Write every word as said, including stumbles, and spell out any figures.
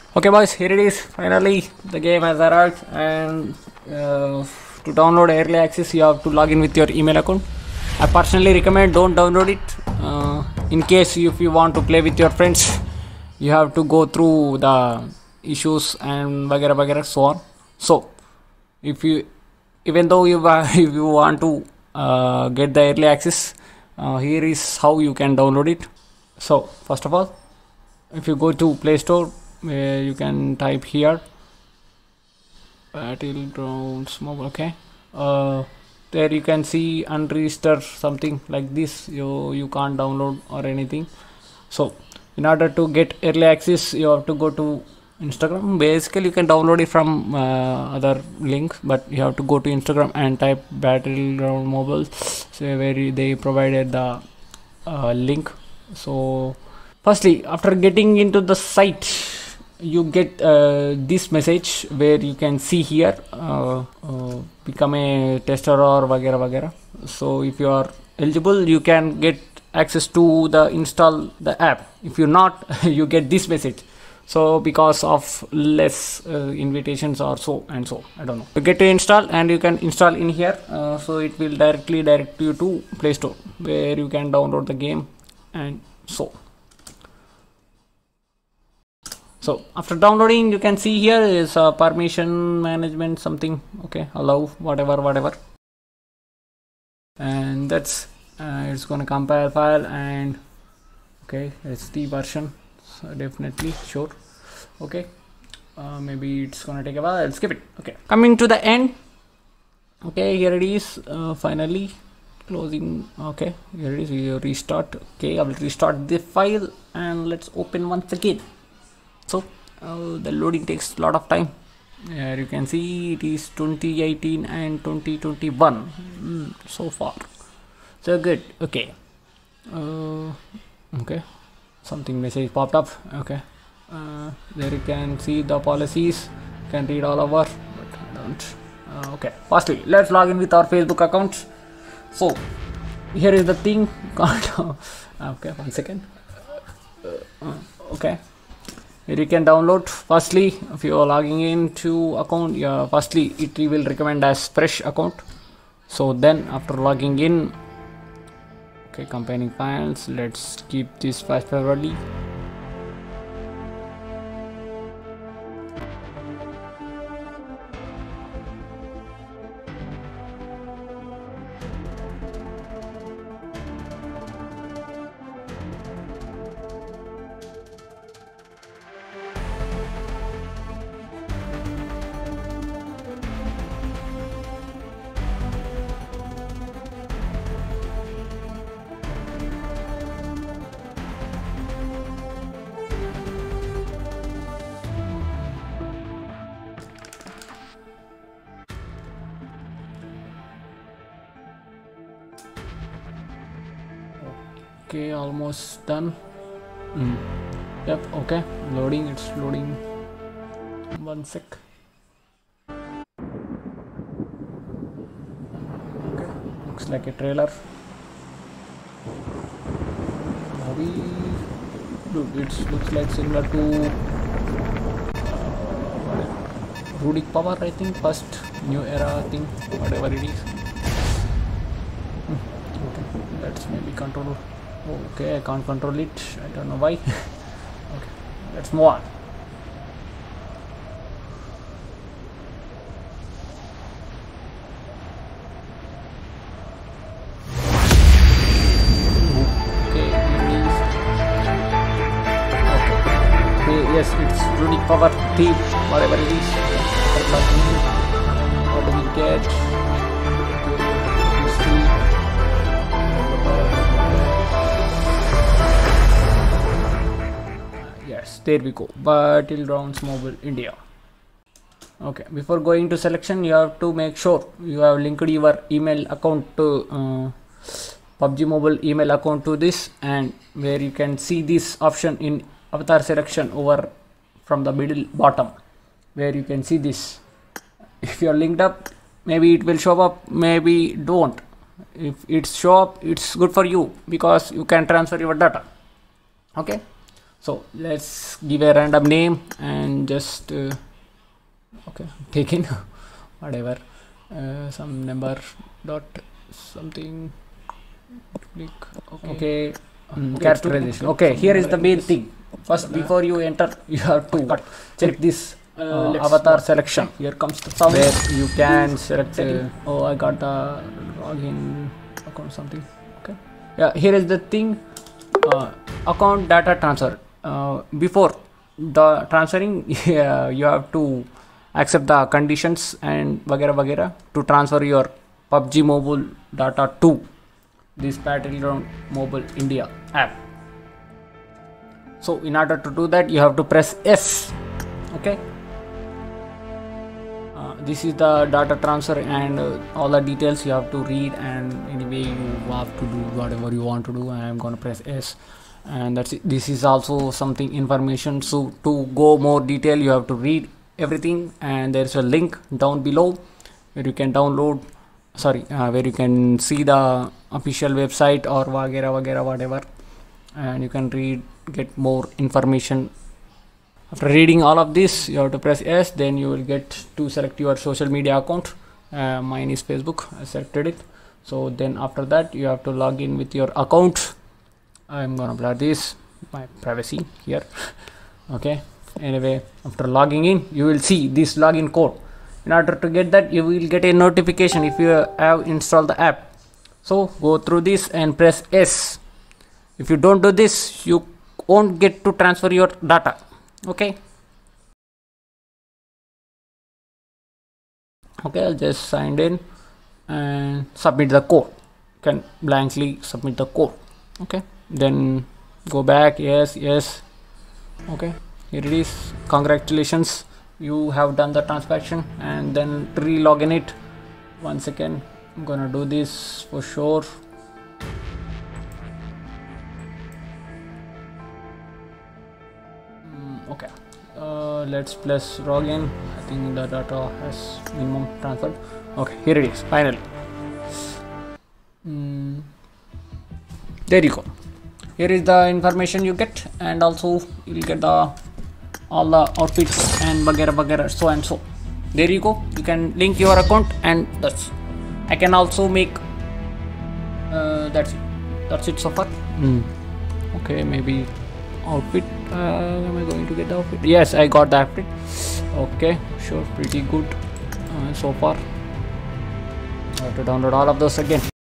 Okay boys, here it is. Finally the game has arrived, and uh, to download early access you have to log in with your email account. I personally recommend don't download it. Uh, in case if you want to play with your friends, you have to go through the issues and vagara vagara so on. So if you even though you if you want to uh, get the early access, uh, here is how you can download it. So first of all, if you go to Play Store, where you can type here Battlegrounds Mobile. Okay, uh, there you can see unregistered something like this. You you can't download or anything. So in order to get early access, you have to go to Instagram. Basically you can download it from uh, other links, but you have to go to Instagram and type Battleground Mobile, so where they provided the uh, link. So firstly, after getting into the site, you get uh, this message where you can see here uh, uh, become a tester or vagara vagara. So if you are eligible, you can get access to the install the app. If you're not, you get this message. So because of less uh, invitations or so and so, I don't know, you get to install and you can install in here. Uh, so it will directly direct you to Play Store, where you can download the game. And so so after downloading, you can see here is uh, permission management something. Okay, allow whatever whatever, and that's uh, it's gonna compile file. And okay, it's the version, so definitely sure. Okay, uh, maybe it's gonna take a while. I'll skip it. Okay, coming to the end. Okay, here it is. Uh, finally closing. Okay, here it is. We restart. Okay, I will restart the file and let's open once again. So uh, the loading takes a lot of time. Here you can see it is twenty eighteen and twenty twenty-one mm, so far, so good. Okay, uh, okay, something message popped up. Okay, uh, there you can see the policies, you can read all over, but I don't. Uh, okay, firstly let's log in with our Facebook account. So here is the thing. Okay, one second. Uh, okay, here you can download. Firstly, if you are logging into account, yeah, firstly it will recommend as fresh account. So then after logging in, okay, combining files, let's keep this fast favorably. Okay, almost done. Mm. Yep, okay, loading, it's loading. One sec. Okay, looks like a trailer. Maybe, dude, it looks like similar to uh, Runic Power, I think, first new era thing, whatever it is. Mm. Okay, let's maybe control. Okay, I can't control it. I don't know why. Okay, let's move on. Okay, it is. Okay. Okay, yes, it's Runic Power theme, whatever it is. What do we get? History. Yes, there we go. Battlegrounds Mobile India. Okay, before going to selection, you have to make sure you have linked your email account to uh, P U B G Mobile email account to this, and where you can see this option in avatar selection over from the middle bottom, where you can see this. If you are linked up, maybe it will show up, maybe don't. If it's show up, it's good for you because you can transfer your data. Okay. So let's give a random name and just uh, okay, take in whatever uh, some number dot something click. Okay, okay. Um, characterization. Okay, here is the main thing. First, before you enter, you have to check this uh, avatar selection. Here comes the sound where you can select. Uh, oh, I got the login account something. Okay, yeah. Here is the thing. Uh, account data transfer. Uh, before the transferring, yeah, you have to accept the conditions and vagera vagera to transfer your P U B G Mobile data to this Battleground Mobile India app. So in order to do that, you have to press S. Okay. Uh, this is the data transfer and uh, all the details you have to read, and anyway you have to do whatever you want to do. I am gonna press S, and that's it. This is also something information. So to go more detail, you have to read everything, and there's a link down below where you can download. Sorry, uh, where you can see the official website or vagera vagera whatever, and you can read, get more information. After reading all of this, you have to press S. Then you will get to select your social media account. Uh, mine is Facebook. I selected it. So then after that, you have to log in with your account. I'm gonna blur this, my privacy here. Okay. Anyway, after logging in, you will see this login code. In order to get that, you will get a notification if you have installed the app. So go through this and press S. If you don't do this, you won't get to transfer your data. Okay. Okay, I'll just signed in and submit the code. You can blankly submit the code. Okay. Then go back. Yes, yes. Okay. Here it is. Congratulations. You have done the transaction, and then re-log in it. One second, I'm gonna do this for sure. Mm, okay, uh, let's press login. I think the data has minimum transferred. Okay, here it is. Finally, mm, there you go. Here is the information you get, and also you'll get the all the outfits and vagera vagera, so and so. There you go. You can link your account, and that's. I can also make. Uh, that's it. That's it so far. Mm. Okay, maybe outfit. Uh, am I going to get the outfit? Yes, I got the outfit. Okay, sure, pretty good uh, so far. I have to download all of those again.